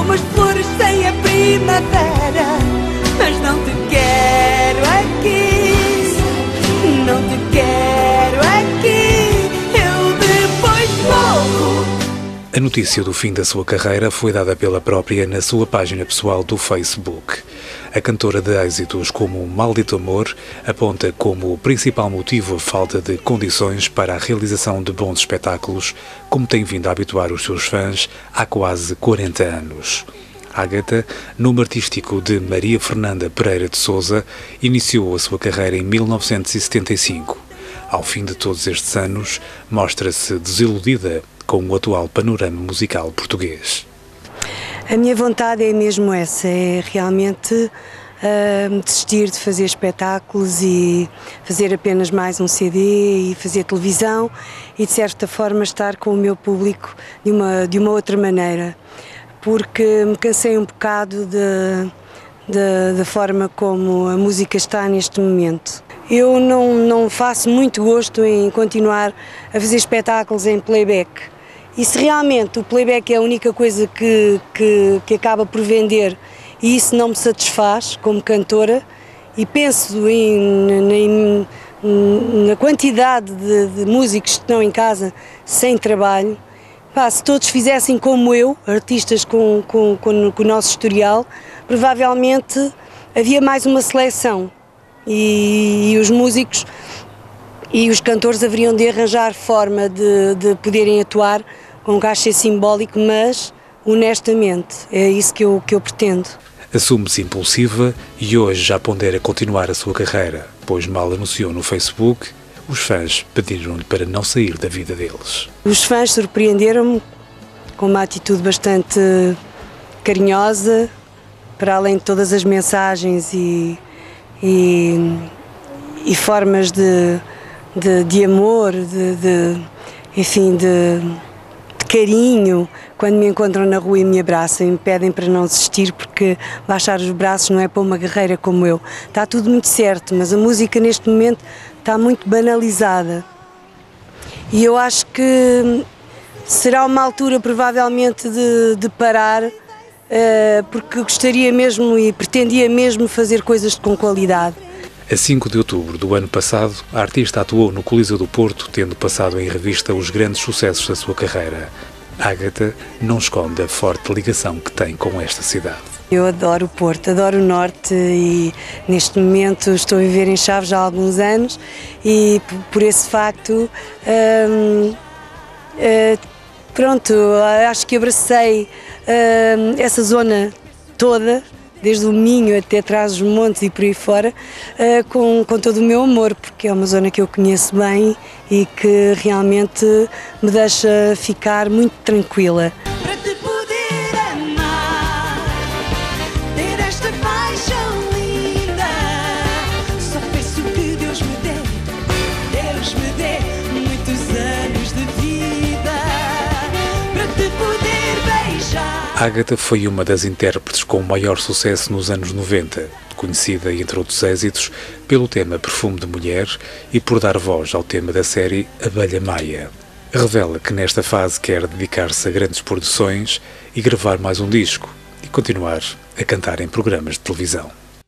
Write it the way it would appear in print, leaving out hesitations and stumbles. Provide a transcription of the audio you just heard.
como as flores sem a primavera. Mas não te quero aqui, não te quero aqui, eu depois morro. A notícia do fim da sua carreira foi dada pela própria na sua página pessoal do Facebook. A cantora de êxitos como Maldito Amor aponta como principal motivo a falta de condições para a realização de bons espetáculos, como tem vindo a habituar os seus fãs há quase 40 anos. Ágata, nome artístico de Maria Fernanda Pereira de Sousa, iniciou a sua carreira em 1975. Ao fim de todos estes anos, mostra-se desiludida com o atual panorama musical português. A minha vontade é mesmo essa, é realmente desistir de fazer espetáculos e fazer apenas mais um CD e fazer televisão e, de certa forma, estar com o meu público de uma outra maneira, porque me cansei um bocado da forma como a música está neste momento. Eu não faço muito gosto em continuar a fazer espetáculos em playback. E se realmente o playback é a única coisa que acaba por vender e isso não me satisfaz como cantora, e penso na quantidade de músicos que estão em casa sem trabalho, se todos fizessem como eu, artistas com o nosso historial, provavelmente havia mais uma seleção e os músicos e os cantores haveriam de arranjar forma de poderem atuar com um cachê simbólico, mas honestamente é isso que eu pretendo. Assume-se impulsiva e hoje já pondera continuar a sua carreira, pois mal anunciou no Facebook, os fãs pediram-lhe para não sair da vida deles. Os fãs surpreenderam-me com uma atitude bastante carinhosa, para além de todas as mensagens e formas de amor, enfim, de carinho, quando me encontram na rua e me abraçam e me pedem para não desistir, porque baixar os braços não é para uma guerreira como eu. Está tudo muito certo, mas a música neste momento está muito banalizada e eu acho que será uma altura provavelmente de parar, porque gostaria mesmo e pretendia mesmo fazer coisas com qualidade. A 5 de outubro do ano passado, a artista atuou no Coliseu do Porto, tendo passado em revista os grandes sucessos da sua carreira. Ágata não esconde a forte ligação que tem com esta cidade. Eu adoro o Porto, adoro o Norte e neste momento estou a viver em Chaves há alguns anos e por esse facto, pronto, acho que abracei essa zona toda, desde o Minho até atrás dos montes e por aí fora, com todo o meu amor, porque é uma zona que eu conheço bem e que realmente me deixa ficar muito tranquila. Para te poder amar, ter esta paixão linda, só peço que Deus me dê muitos anos de vida, para te poder beijar. Ágata foi uma das intérpretes com maior sucesso nos anos 90, conhecida, entre outros êxitos, pelo tema Perfume de Mulher e por dar voz ao tema da série Abelha Maia. Revela que nesta fase quer dedicar-se a grandes produções e gravar mais um disco e continuar a cantar em programas de televisão.